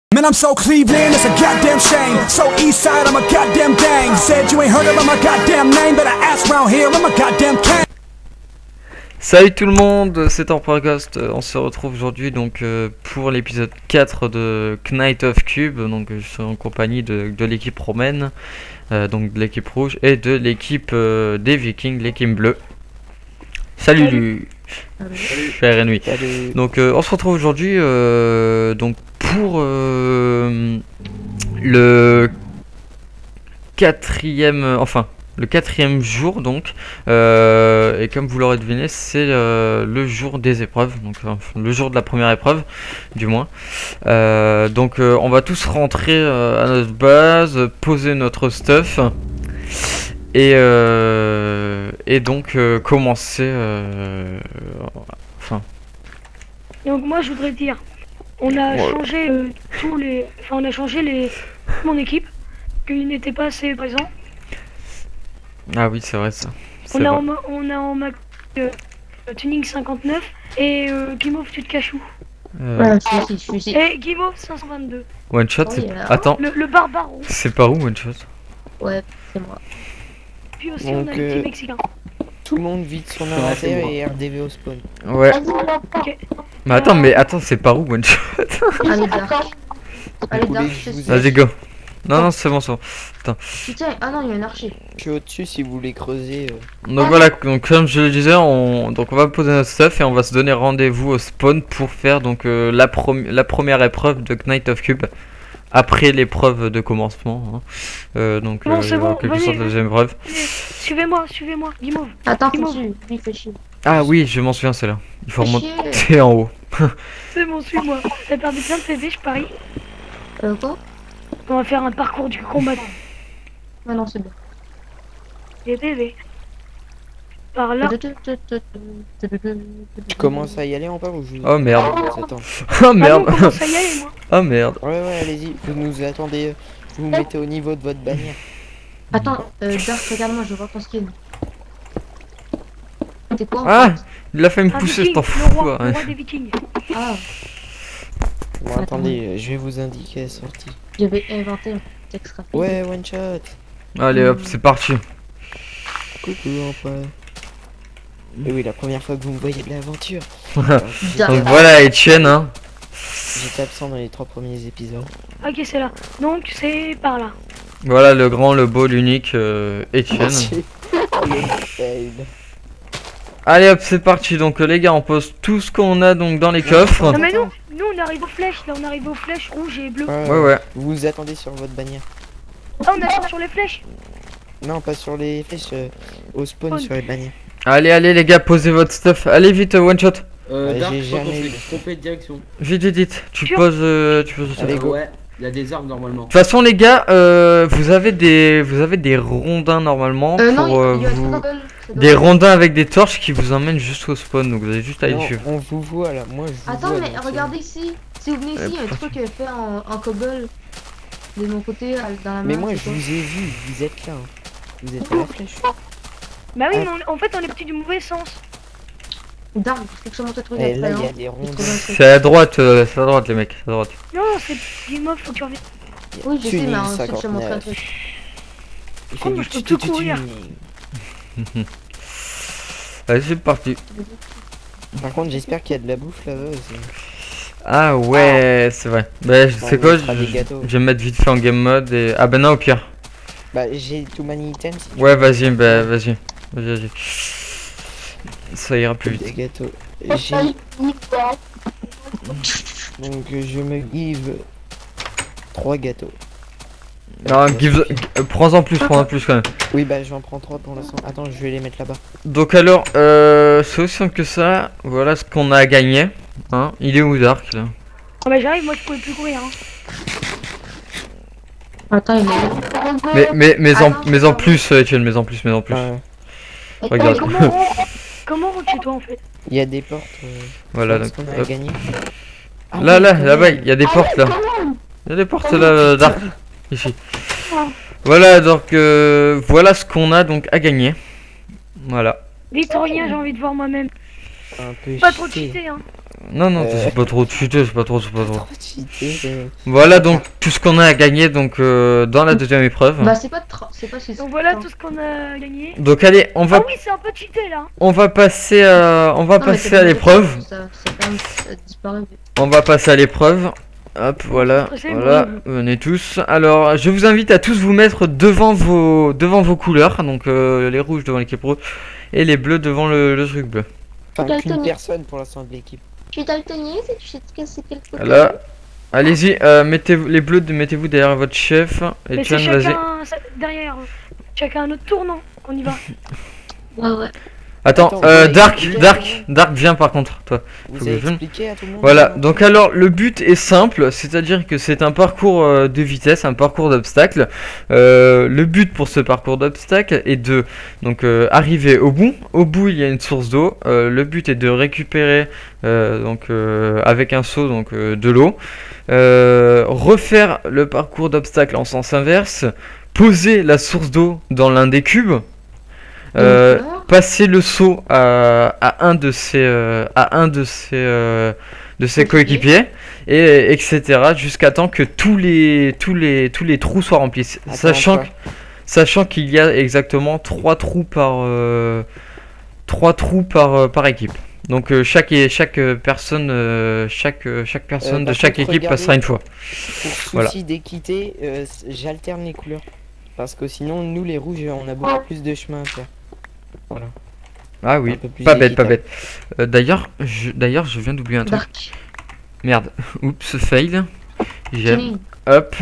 Man, I'm so Cleveland, it's a goddamn shame. So east side, I'm a goddamn gang. Said you ain't heard of my goddamn name, but I asked round here, I'm a goddamn king. Salut tout le monde, c'est Emperorghost. On se retrouve aujourd'hui donc pour l'épisode 4 de Knight of Cube. Donc je suis en compagnie de l'équipe romaine, donc de l'équipe rouge et de l'équipe des Vikings, l'équipe bleue. Salut. Je suis RNUI. Donc on se retrouve aujourd'hui donc pour le quatrième jour donc, et comme vous l'aurez deviné, c'est le jour des épreuves, donc le jour de la première épreuve du moins. Donc on va tous rentrer à notre base, poser notre stuff et donc commencer Donc moi je voudrais dire, on a changé mon équipe, qu'ils n'étaient pas assez présents. Ah oui, c'est vrai ça. On a en max Tuning 59 et Guimauve tu te caches où? Ouais, je suis ici. Et Guimauve 522. One shot, Oui, c'est... Attends, Le Barbaro. c'est par où one shot? Ouais, c'est moi. Puis aussi Donc, on a le petit Mexicain. Tout le monde vide son inventaire et RDV au spawn. Ouais. Ok. Mais attends, c'est par où one shot? Allez, Dark. Allez, Vous Dark, voulez que je je vous sais. Vas-y go. Non, c'est bon, c'est bon. Putain, ah non, il y a un archer. Je suis au-dessus si vous voulez creuser. Donc voilà, donc comme je le disais, on va poser notre stuff et on va se donner rendez-vous au spawn pour faire donc la première épreuve de Knight of Cube après l'épreuve de commencement. Donc Bon, c'est bon, en quelque venez, sorte la deuxième épreuve. Suivez-moi, Guimauve. Attends, Guimauve. il fait chier. Ah oui, je m'en souviens, c'est là. Il faut Fais remonter en haut. C'est bon, suis-moi. T'as perdu plein de PV, je parie. Quoi? On va faire un parcours du combattant. Ah non, c'est bon. Des PV. Par là. Tu commences à y aller en pas ou je vous... Oh merde. Attends. Oh Ah non, merde. on commence à y aller, moi. Oh merde. Ouais, allez-y. Vous nous attendez. Vous vous mettez au niveau de votre bannière. Attends, Dark, regarde-moi, je vois ton skin. T'es quoi en Ah, fait? il a fait me Un pousser, viking, je t'en le fous. roi Ouais. des vikings. Ah, Bon, attendez, je vais vous indiquer la sortie. j'avais inventé un texte rapide. Ouais, one shot. Allez hop, c'est parti. Coucou, Empereur. Et oui, la première fois que vous me voyez de l'aventure. Dark. Donc voilà Etienne, hein. J'étais absent dans les 3 premiers épisodes. Ok, c'est là. Donc c'est par là. Voilà le grand, le beau, l'unique Etienne. Fail. Allez hop, c'est parti. Donc les gars, on pose tout ce qu'on a donc dans les coffres. Non mais nous on arrive aux flèches, là on arrive aux flèches rouges et bleues. Ouais. Vous vous attendez sur votre bannière. Ah on attend sur les flèches. Non, pas sur les flèches, au spawn, sur les bannières. Allez les gars, posez votre stuff. Allez vite, one shot. j'ai Dark, je crois qu'on jamais fait eu. tromper de direction. Vite. Tu Sûr poses le stuff. Allez, De go. Ouais, il y a des arbres normalement. toute façon les gars, vous avez des rondins normalement Non, pour il y a vous... Scrabble, c'est Des dommage. rondins avec des torches qui vous emmènent jusqu'au spawn. Donc vous avez juste à y Non, suivre. on vous voit là, moi je vous Attends, vois. mais donc, regardez ici. Si vous venez ici, il y a un truc fait en cobble. De mon côté, dans la main. Mais moi je c'est quoi? vous ai vu, vous êtes là. Vous êtes à la flèche. Bah oui, Ah. mais en fait on est parti du mauvais sens. Dark, faut que je monte le truc Et après. là, il y a hein. des ronds. C'est à droite les mecs, c'est à droite. Non, c'est Guimauve, faut que tu reviennes. Oui, je sais, mais Tuning c'est que je montre un 59. truc. Il Oh, fait moi, du je peux plus courir. tuning. Allez, c'est parti. Par contre, j'espère qu'il y a de la bouffe là-bas aussi. Ah ouais, c'est vrai. Bah, c'est On quoi, mettra des gâteaux. je vais me mettre vite fait en game mode et... Ah bah non, au pire. Bah, j'ai tout many items. Si tu Ouais, veux. vas-y. Ça ira plus Des vite. gâteaux. Donc, je me give 3 gâteaux. Non, prends-en plus quand même. Oui, bah, j'en prends 3 pour l'instant. Attends, je vais les mettre là-bas. Donc alors, c'est aussi simple que ça. Voilà ce qu'on a gagné. Hein, il est où Dark là? Ah bah j'arrive, moi je pouvais plus courir. Hein. Attends, il est. Mais en plus, Etienne, mais en plus. Regarde. Comment rentre chez toi en fait? Il y a des portes. Voilà, ce donc, qu'on a hop. gagné. Ah Là-bas, il y a des portes là. Il y a des portes là, Dark. Ici. Voilà, donc voilà ce qu'on a donc à gagner. Voilà. Vite, reviens, j'ai envie de voir moi-même. un peu Pas trop cheaté. cheaté, hein. Non, non, c'est pas trop cheaté, c'est pas trop. Trop cheaté. Voilà donc tout ce qu'on a à gagner donc dans la deuxième épreuve. Bah, c'est pas si. Donc voilà tout ce qu'on a gagné. Donc allez, on va Ah oui, c'est un peu cheaté là. passer à l'épreuve. Ça quand même ça disparaît. On va passer à l'épreuve. Hop, voilà, C'est voilà, bon. venez tous. Alors, je vous invite à tous vous mettre devant vos couleurs. Donc les rouges devant l'équipe rouge et les bleus devant le truc bleu. Enfin, qu'une personne pour l'instant de l'équipe. Je suis daltonien, tu sais que c'est quel côté. Là, allez-y, mettez les bleus, mettez-vous derrière votre chef. Et Mais c'est Tian, vas-y. derrière. Chacun un autre tour, non? On y va. Ouais. Attends, Attends, Dark, viens par contre, toi. Faut Vous que avez je filme. expliqué à tout le monde? Voilà, donc alors le but est simple, c'est-à-dire que c'est un parcours de vitesse, un parcours d'obstacles. Le but pour ce parcours d'obstacles est de donc arriver au bout. Au bout il y a une source d'eau. Le but est de récupérer avec un seau donc de l'eau, refaire le parcours d'obstacles en sens inverse, poser la source d'eau dans l'un des cubes. Passer le seau à un de ses coéquipiers et etc. jusqu'à temps que tous les trous soient remplis, sachant qu'il y a exactement 3 trous par équipe. Donc chaque personne de chaque équipe passera une fois. Pour souci Voilà. d'équité, j'alterne les couleurs. Parce que sinon, nous les rouges, on a beaucoup plus de chemin à faire. Voilà. Ah Un oui, peu plus pas bête, pas équitable. bête. D'ailleurs, je viens d'oublier un truc. Dark. Merde. Oups, fail. J'aime. Tuning. Hop.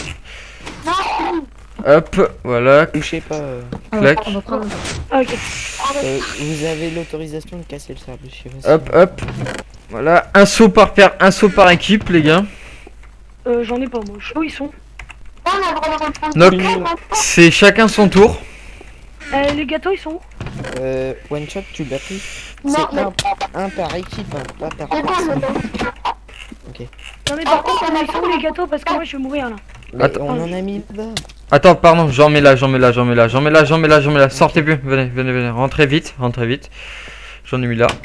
Hop, voilà. Touchez pas. Clac. On va prendre. Ah, ok. Vous avez l'autorisation de casser le sable. Je sais pas si- Hop, hop. Voilà, un saut par équipe, les gars. J'en ai pas moi. Où ils sont? Donc, c'est chacun son tour. Les gâteaux ils sont où? One shot, tu l'as pris. C'est un par équipe, hein, pas par personne. Non mais par contre ils sont où les gâteaux parce que moi je vais mourir là. Mais Attends. on en a mis là-bas. Attends, pardon, j'en mets là. Sortez plus, venez, rentrez vite. J'en ai mis là.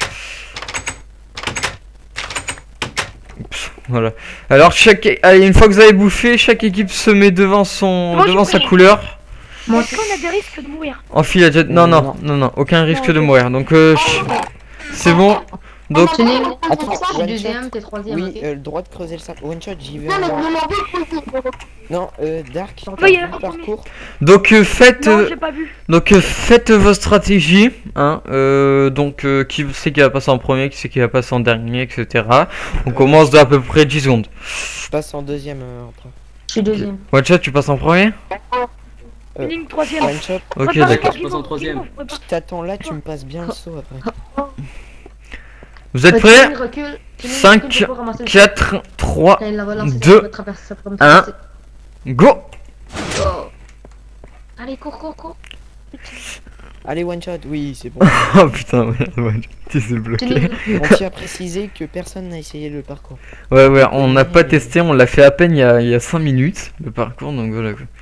Oups, voilà. Alors, allez, une fois que vous avez bouffé, chaque équipe se met devant sa couleur. Est-ce qu'on a des risques de mourir? Enfile la jet. Non, aucun risque de mourir. Donc, c'est bon. Donc, Tuning. Attends, Je suis one deuxième, shot. t'es troisième. Oui, ok. le droit de creuser le sable. One shot, j'y vais. Non, Dark, Oui, t'as vu le parcours. faites. Non j'ai pas vu. Donc faites vos stratégies, hein, qui c'est qui va passer en premier, qui c'est qui va passer en dernier, etc. On commence d'à peu près 10 secondes. Je passe en deuxième après. Je suis deuxième. One shot, tu passes en premier? Ligne troisième. One shot, Ok, Préparez-toi, d'accord. Guimauve, Je passe en troisième. Guimauve, prépare. je t'attends là, tu me passes bien le saut après. Vous êtes Tuning, prêts? recule. Tuning, 5, recule pour ramasser le 4, 3, sac. Il la relance, 2, ça va traverser, ça va me 1. traverser. go! Go. Allez, cours. Allez, one shot, oui, c'est bon. Oh putain, ouais, tu t'es bloqué. Tuning. On tient à préciser que personne n'a essayé le parcours. Ouais, on n'a pas testé, on l'a fait à peine il y a 5 minutes, le parcours, donc voilà quoi.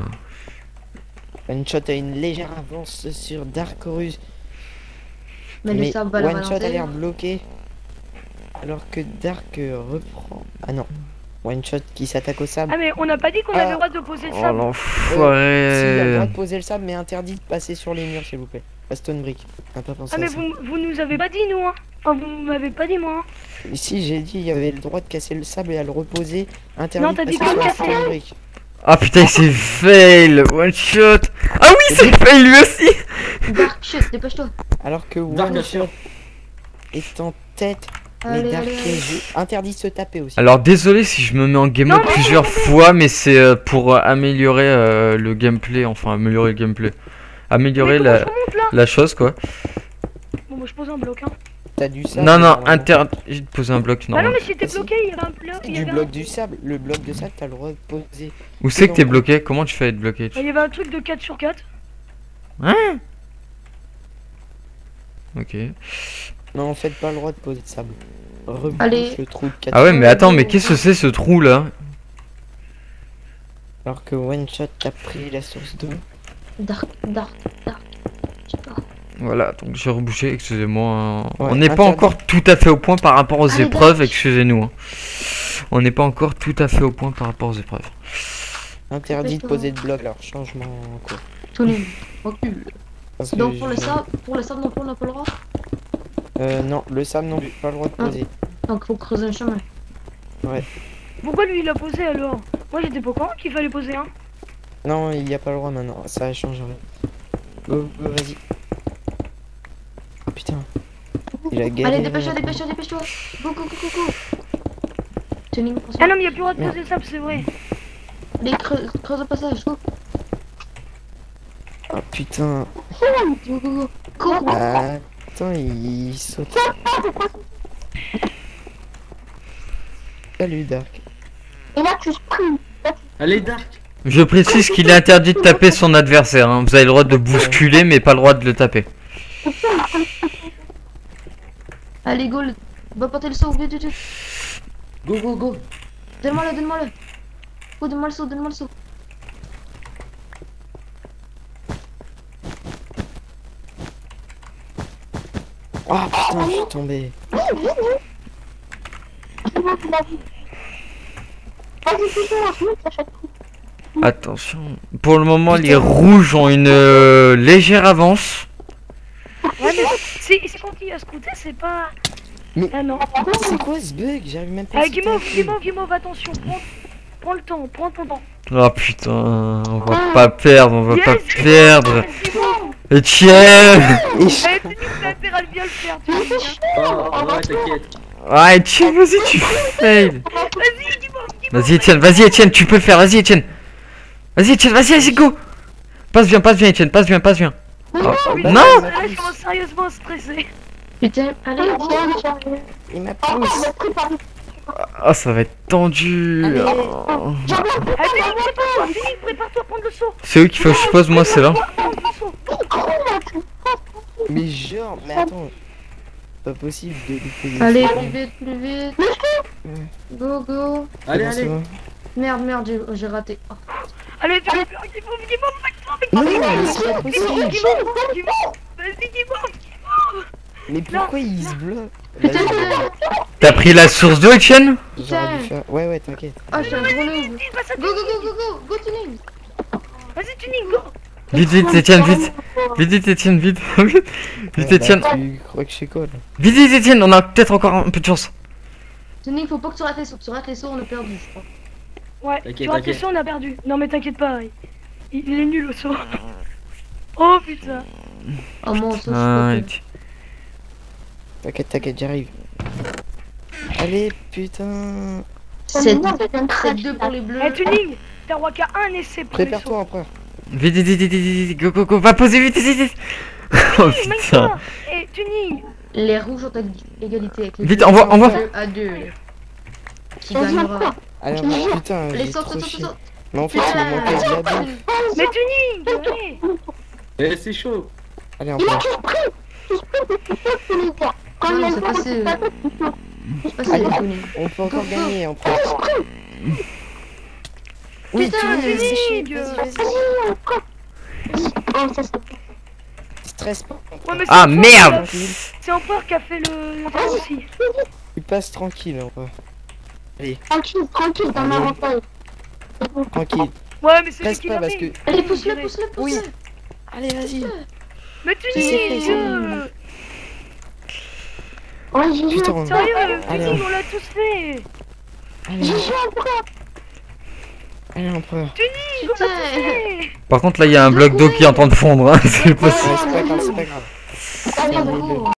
One shot a une légère avance sur Dark Horus. Mais le sable va la One shot a l'air balancer. bloqué. Alors que Dark reprend. Ah non. One shot qui s'attaque au sable. Ah mais on n'a pas dit qu'on avait Ah. le droit de poser le Oh sable. Si, il a le droit l'enfoiré. de poser le sable, mais interdit de passer sur les murs, s'il vous plaît. La stone brick. On n'a pas pensé Ah mais à ça. vous nous avez pas dit nous hein. Enfin vous m'avez pas dit moi hein. Ici, j'ai dit il y avait le droit de casser le sable et à le reposer. Interdit Non, de t'as dit passer pas sur de la casser. stone brick. Ah putain, c'est fail, one shot. Ah oui, c'est fail lui aussi. Dark, chut, dépêche-toi. Alors que Dark One assure. shot est en tête. Mais Allez, Dark allez, est allez. interdit de se taper aussi. Alors désolé si je me mets en game Non, mode non, plusieurs fois, mais c'est pour améliorer le gameplay, enfin améliorer le gameplay, améliorer Mais comment je remonte là? la chose quoi. Bon moi je pose un bloc hein. T'as du sable. Non, normalement. interdit de poser un bloc, Ah non non. mais si t'es Ah, si. bloqué il y avait un bloc, il y Du avait bloc du sable. Le bloc de sable, t'as le droit de poser. Où c'est que t'es bloqué? Comment tu fais à être bloqué? il y avait un truc de 4 sur 4. Ok. Non, en fait, pas le droit de poser de sable. Rebouche Allez. le trou de 4. Ah ouais, mais attends, mais qu'est-ce que c'est ce trou là? Alors que One Shot a pris la source d'eau. Dark. Je sais pas. Voilà, donc j'ai rebouché, excusez-moi. Ouais, On n'est pas interdit. encore tout à fait au point par rapport aux Allez, épreuves, Dark. excusez-nous. Hein. On n'est pas encore tout à fait au point par rapport aux épreuves. Interdit de poser de blocs, alors changement quoi. Tuning. Recule. Parce que Donc pour je- le sable non plus on n'a pas le droit. Non, le sable non, pas le droit de Ah. poser. Donc faut creuser un chemin. Pourquoi lui il a posé alors? Moi j'étais pas au courant qu'il fallait poser un. Non, il n'y a pas le droit maintenant, ça a changé. Go, go, vas-y. Oh putain. Il a galéré. Allez, dépêche-toi, dépêche-toi, dépêche-toi. Go, go, go, go, go. Tuning, pour Ah non mais il y a plus le droit de poser ça, c'est vrai. Allez, creuse le passage, go. Oh putain. Go, go, go. Cours. Ah, putain, il saute. Salut Dark. Allez, Dark. Je précise qu'il est interdit de taper son adversaire. Hein. Vous avez le droit de bousculer, mais pas le droit de le taper. Allez, go. Va porter le saut, vite, vite, vite. Go, go, go. Donne-moi-le, donne-moi-le. Go, donne-moi le saut, donne-moi le saut. Oh putain, je suis tombé. Attention. Pour le moment, les rouges ont une légère avance. Ouais mais c'est quand il a scouté, c'est pas. Mais- Ah non. C'est quoi ce bug? J'arrive même pas à Ah sauter. Guimauve, attention, prends le temps, prends ton temps. Oh putain, on va pas perdre, on va pas Yes, perdre. Guimauve. Etienne. Et je- Eh, Tuning, t'as intérêt à bien le faire, tu vois. Oh, ouais, t'inquiète. Ouais, Etienne, vas-y, tu fail. Vas-y, Guimauve. Vas-y, Etienne, tu peux le faire, vas-y, Etienne. Vas-y, Etienne, vas-y, go. Passe bien, Etienne, passe bien. Oh, Putain, non. là, je commence sérieusement à stresser. Putain, allez. Il m'a poussé. Oh, ça va être tendu. Allez. Oh. Allez, Tuning, prépare-toi à prendre le saut. C'est eux qu'il faut que je pose, moi c'est là. Prends le saut. Mais genre, mais attends. Pas possible de louper des Allez, secondes. plus vite. Go, go. Allez, Comment ça allez. va? Merde, j'ai raté. Oh. Allez, Guimauve, Non, mais c'est pas possible. Vas-y, Guimauve. Mais pourquoi il se bloque? Putain, Vas-y, putain. T'as pris la source d'eau, Etienne? j'aurais dû faire. Ouais, t'inquiète. Ah, je suis un gros noob. Passe à Go, go, go, go, go. Go, Tuning. Vas-y, Tuning, go. Vite, Etienne, vite. Vite, Etienne, vite. Vite, Ouais, Etienne. bah, tu crois que je sais quoi là? Vite, Etienne, on a peut-être encore un peu de chance. Tuning, faut pas que tu rates les sauts. Tu rates les sauts, on a perdu, je crois. Ouais, T'inquiète, tu rates les t'inquiète. sauts, on a perdu. Non, mais t'inquiète pas, il est nul au saut. Oh putain. Oh, mon saut, Ah, je suis T'inquiète, j'arrive. Allez, putain. pas 7-2 pour les bleus. Eh, Tuning, t'as roi qu'à un essai pour les sauts. Prépare-toi, empereur. vite, go, va poser vite. Oh Même putain. pas. Eh, Tuning. Les rouges ont égalité avec les Vite, bleus. envoie. 2 à 2. Qui gagnera? Allez, mais putain, Les j'ai saut, trop saut, chié. saut. Mais en fait, il me manquait de la bouffe. Mais Tuning, allez. Eh, c'est chaud. Allez, empereur. Non, c'est passé. C'est passé, Allez. Tuning. On peut encore gagner, empereur. Oui, Putain, tu c'est chier. Tuning. Vas-y. Stress pas. Ouais, mais Ah c'est merde. Tranquille. C'est Empereur qui a fait le dernier aussi. Tu passes tranquille, empereur. Tranquille, dans ma montagne. Tranquille. Ouais, mais c'est lui Reste qui pas l'a parce fait. que. Allez, pousse-le. Oui. Allez, vas-y. Mais C'est Tuning. Ouais, j'ai joué. Putain. Sérieux, Allez, Tuning, on l'a tous fait. Allez, allez, empereur. Tuning, on l'a tous fait. Par contre, là, il y a un bloc d'eau qui est en train de fondre. Hein. C'est possible. Ouais, c'est pas grave, c'est pas grave. Allez, go.